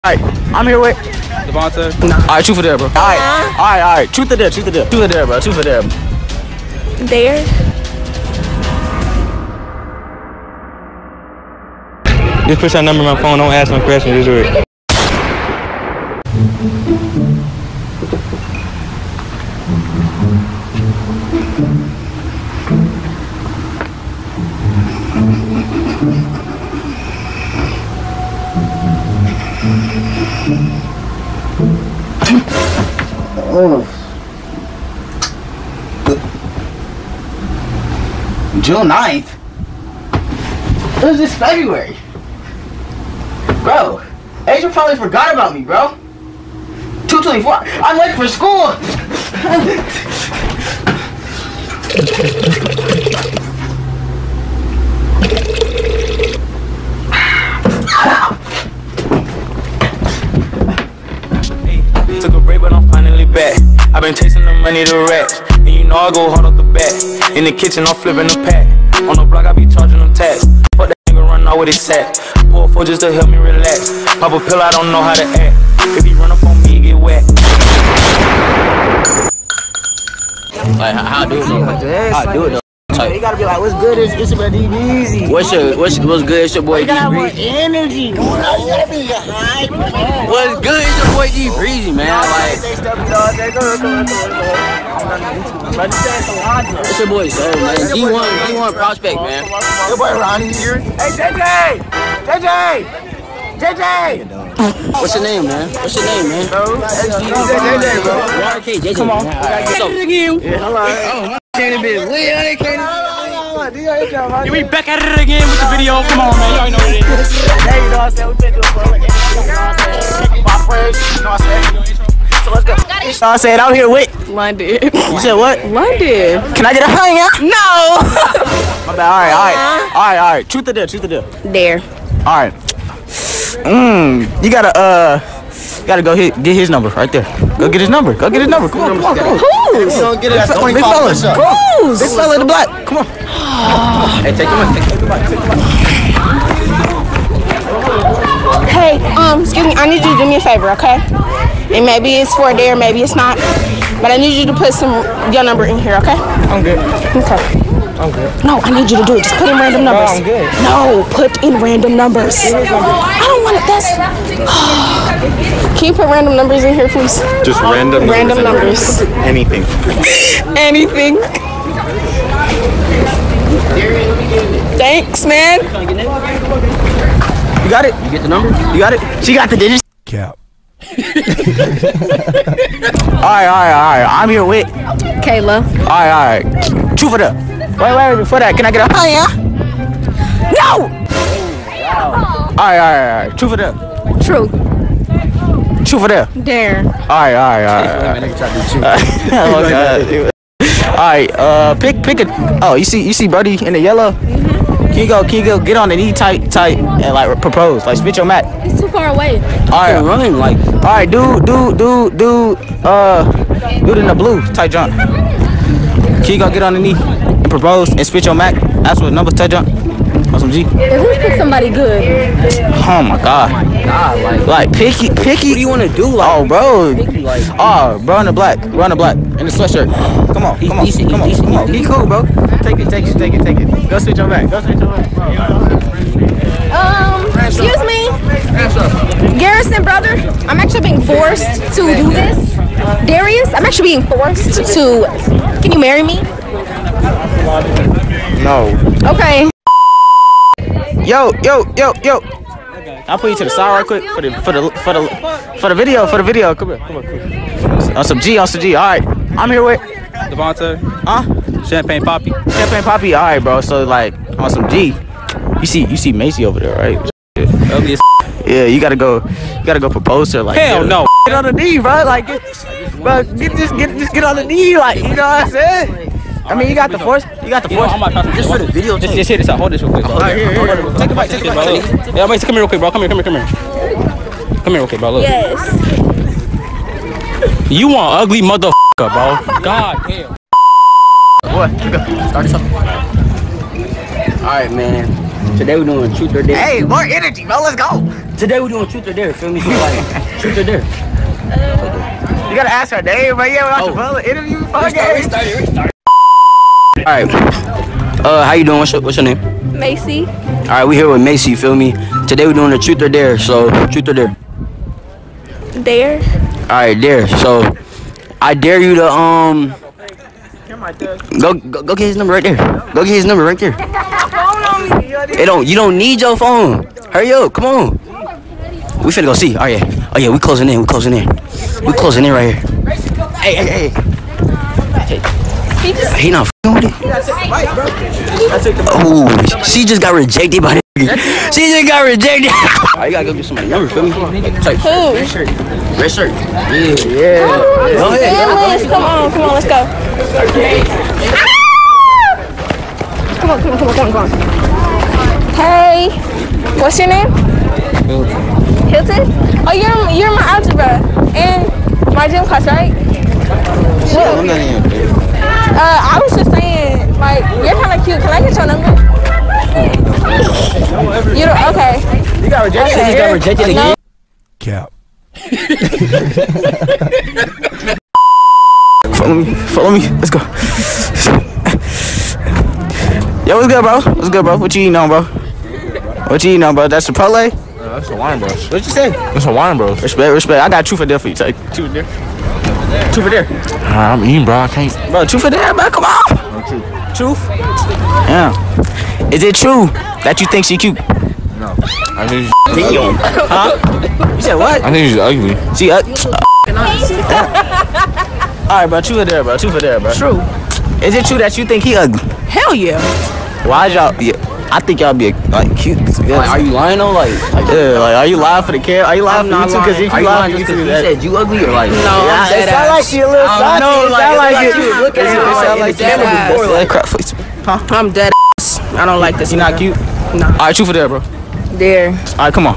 Alright, I'm here with Devonta. Alright, truth or dare, bro. Alright. Truth or dare, truth or dare. Truth or dare, bro. Truth or dare. Dare. Just push that number in my phone, don't ask no questions, just do it. June 9th? What is this, February? Bro, Asia probably forgot about me, bro. 224. I'm late for school. Took a break, but I'm finally back. I've been chasing the money to racks, and you know I go hard off the bat. In the kitchen, I'm flipping the pack. On the block, I be charging them tax. Fuck that nigga, run out with his sack. Pour for just to help me relax. Pop a pill, I don't know how to act. If he run up on me, he get wet. Like, how do it though? How do it though? You gotta be like, what's good? It's your boy D-Breezy. What's good? It's your boy You gotta have more D-Breezy. energy. Come on, you gotta be hype, man. What's good? It's your boy D-Breezy, man. Like, it's your boy Sir, man. D1 prospect, man. Your boy Ronnie here. Hey, JJ! What's your name, man? What's your name, man? JJ, bro. JJ. Come on. What's up? Hello. Can't be weird. We back at it again with the video. Come on, man. You already know what it is. Hey, you know what I'm saying? We been doing for like, you know what I'm saying? My friends, you know what I'm saying? So let's go. You know what I'm saying? I'm here with. London. You said what? London. Can I get a hug, yeah? No. My bad. All right. Truth or dare? Dare. All right. You gotta go get his number right there. Go get his number. Come on. Who's? Big fellas. Who's? Big fella in the black. Come on. Hey, take the mic. Hey, excuse me, I need you to do me a favor, okay? And maybe it's for a dare, maybe it's not. But I need you to put your number in here, okay? I'm good. Okay. I'm good. No, I need you to do it. Just put in random numbers. I'm good. No, put in random numbers. I don't want it. That's. Can you put random numbers in here, please? Just random numbers. Anything. Anything. Thanks, man. You got it? You get the number? You got it? She got the digits? Cap. All right. I'm here with. Kayla. All right. Truth or dare? Wait. Before that, can I get a hug, yeah? No! All right. Truth or dare? Truth. Truth or dare? Dare. All right. Alright, pick a. Oh, you see Brody in the yellow? Can you go get on the knee tight and like propose, like spit your mat? He's too far away. Alright, Running like. alright, do it in the blue tight jump. Can you go get on the knee and propose and spit your mat? That's what number tight jump. On some G. Let's pick somebody good. Oh my god. Like picky. What do you want to do? Like, Oh bro. like, Bro in the black. In the sweatshirt. Come on. Come on. Be cool, bro. Take it. Go switch your back. Excuse me. Garrison, brother. I'm actually being forced to do this. Darius, I'm actually being forced to. Can you marry me? No. Okay. Yo. I'll put you to the side right quick for the video. Come here. On some G. All right. I'm here with. Devonta. Champagne Poppy. All right, bro. So like on some G. You see Macy over there, right? Ugly as Yeah, you gotta go propose to her, like. hell no. Get on the knee, bro. Like, just get on the knee, like, you know what I'm saying? I mean, you got the force. I'm about to just for the video. Just hit this out. Hold this real quick. Alright, here. Take the mic, bro. Yeah, wait, come here real quick, bro. Come here. Come here real quick, bro. Look. Yes. You want ugly motherfucker, bro. God damn. What? Start this up. Alright, man. Today we're doing truth or dare. Hey, more energy, bro. Let's go. Today we're doing truth or dare. Feel me? So like, truth or dare. You gotta ask her name, but yeah, we're about to interview. We started. Alright. How you doing? What's your name? Macy. Alright, we here with Macy, you feel me? Today we're doing the truth or dare. So, truth or dare. Dare. Alright, dare. So, I dare you to go get his number right there. Go get his number right there. You don't need your phone. Hurry up, come on. We finna go see. Oh yeah, we closing in. We closing in right here. Hey. He not f***ing with it. Oh, she just got rejected by the nigga. She just got rejected. Oh, you gotta go get somebody number, feel me? Who? Red shirt. Yeah. Go ahead. Come on, let's go. Come on. Hey, what's your name? Hilton. Oh, you're my algebra and my gym class, right? I'm not even. I was just saying, like, you're kind of cute. Can I get your number? You don't, okay. You got rejected. Okay. You got rejected again. Cap. Follow me. Let's go. Yo, what's good, bro? What you eating on, bro? That's Chipotle? That's a wine, bro. What'd you say? That's a wine, bro. Respect. I got truth or dare for you. Take truth or dare. Truth or dare. I'm eating, bro. I can't. Bro, truth or dare, bro. Come on. Truth? Yeah. Is it true that you think she cute? No. I think Huh? You said what? she's ugly. She Alright, bro. Truth or dare, bro. True. Is it true that you think he ugly? Hell yeah. Why y'all? Yeah, I think y'all be like cute. Like, are you lying though? Like, are you lying for the camera? Are you lying for YouTube? Because if are you you lying lying for just because YouTube, you said you ugly or like? No, it I'm dead sound like ass. you a little I salty. know, It sound like it. Look at you. It sound like Dead you. ass. That crap face. I'm dead ass. I don't like this. You not cute? No. Alright, truth or dare, bro. Dare. Alright, come on.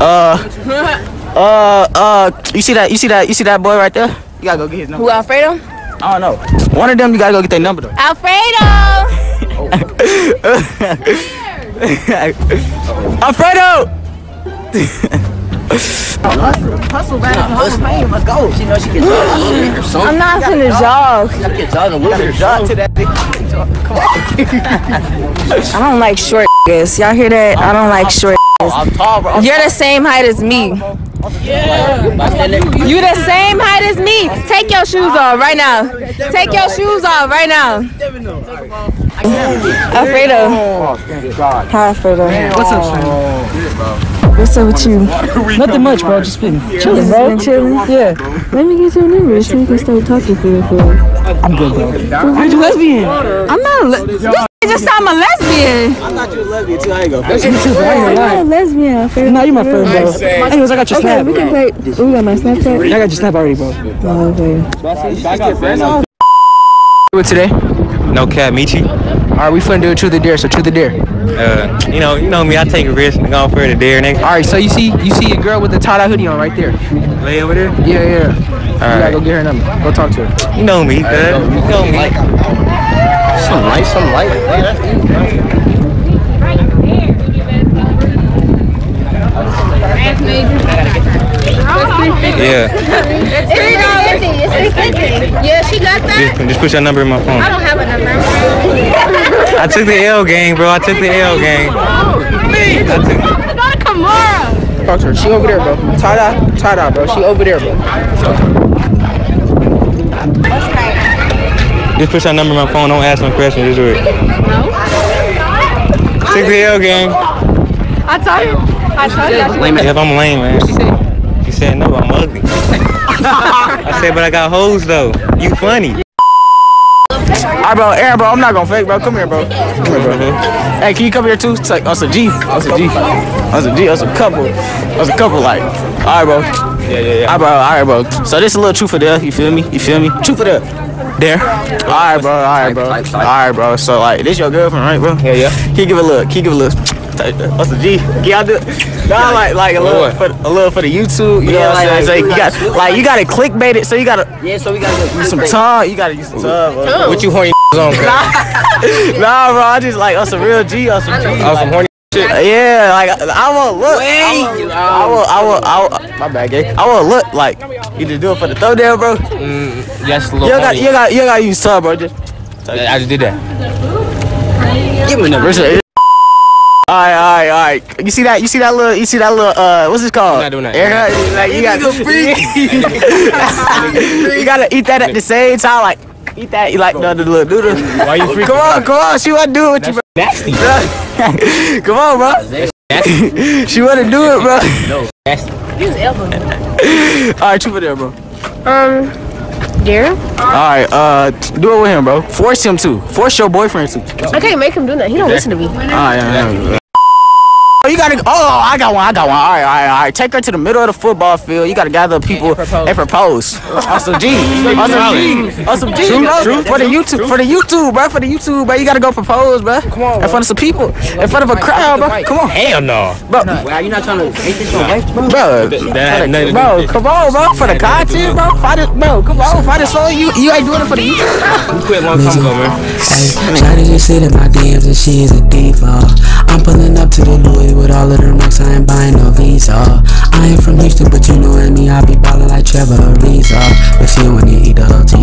You see that boy right there? You gotta go get his number. Who, Alfredo? I don't know. One of them, you gotta go get their number though. Alfredo! Alfredo! Hustle back from Hall of Fame. Let's go. She knows she can jog or something. I'm not finna jog. You gotta get jog a little bit. Jog to that thing. I don't like short niggas. Y'all hear that? I don't like short niggas. I'm tall, bro. You're the same height as me. You the same height as me. Take your shoes off right now. Take your shoes off right now. Alfredo. Hi, Alfredo. What's up, son? What's up with you? Nothing much, bro. Just been chilling, bro. Chilling? Yeah. Let me get your number so we can start talking for real. I'm good, bro. Aren't you lesbian? I'm not this just said I'm a lesbian. I thought you were lesbian too. I ain't gonna. That's me too, bro. I ain't gonna lie. I'm a lesbian, Alfredo. Nah, you my friend, bro. Anyways, I got your snap. We can play. We got my Snapchat. I got your snap already, bro. Oh, okay. What today? No cap, Michi. Alright, we finna do a truth or dare. So truth or dare. You know me. I take a risk and go for the dare, nigga. Alright, so you see a girl with the tie-dye hoodie on right there. Lay over there. Yeah. You gotta Alright. go get her number. Go talk to her. You know me, cuz. You know me. Some light. Yeah. It's $3.50. Yeah, she got that? Just put your number in my phone. I don't have a number. I took the L gang, bro. I took the L gang. Go to Kamara. Talk to her. She over there, bro. Tie-dye, bro. She over there, bro. Just put your number in my phone. Don't ask no questions. Just do it. No. Took the L gang. I told you. Yep, I'm lame, man. She said no, I'm ugly. I said, but I got hoes though. You funny. Alright, bro. Aaron, bro. I'm not gonna fake, bro. Come here, bro. Hey, can you come here too? It's like us a G. Us a couple. Like, alright, bro. Yeah. Alright, bro. So this is a little truth or dare. You feel me? Truth or dare. There. Alright, bro. So like, this your girlfriend, right, bro? Yeah. Can you give a look? What's the G? Can y'all do? No, like a little for the YouTube. You know what I'm saying? So you gotta clickbait it. So you gotta. Yeah, so we gotta use some tongue. You gotta use some tongue. What you horny Nah, bro, I just like on some real G, on some G. On some horny shit. Yeah, like I will look. I will. My bad, gay. I will look like you just do it for the throw down, bro. Yes, little You gotta use tub, bro. Just I just did that. give me a number. All right. You see that little, what's this called? I'm not doing that. Like, you gotta eat that at the same time, like, eat that, you like, the little doodle. Why you freaking? Come on, she wanna do it with you, bro. Nasty. Come on, bro. She wanna do it, bro. No, nasty. All right, truth or dare, bro. Dare? All right, do it with him, bro. Force him to. Force your boyfriend to. I can't make him do that. He don't listen to me. All right. Oh, you gotta. Oh, I got one. All right. Take her to the middle of the football field. You gotta gather people and propose. On some G, bro. For the YouTube, bro. You gotta go propose, bro. Come on, in front of some people, in front of a crowd, bro. Come on. Hell no. Bro, Are you not trying to make this your life, bro? bro, come on, bro. For the content, bro. Fight it, bro. Come on, fight it so you ain't doing it for the YouTube. We quit a long time ago, man. Shawty just sit in my DMs and she is a diva. I'm pulling up to the Louis with all of the rocks, I ain't buying no Visa. I ain't from Houston, but you know me, I be ballin' like Trevor Ariza. But she when you eat the